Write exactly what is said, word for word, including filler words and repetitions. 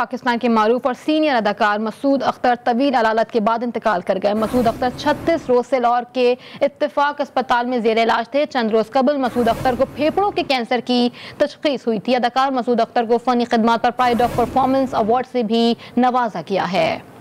पाकिस्तान के मारूफ और सीनियर अदाकार मसूद अख्तर तवील अलालत के बाद इंतकाल कर गए। मसूद अख्तर छत्तीस रोज से लाहौर के इत्तेफाक अस्पताल में जेर इलाज थे। चंद रोज कबल मसूद अख्तर को फेफड़ों के कैंसर की तशखीस हुई थी। अदाकार मसूद अख्तर को फनी खिदमात पर प्राइड ऑफ परफॉर्मेंस अवार्ड से भी नवाजा गया है।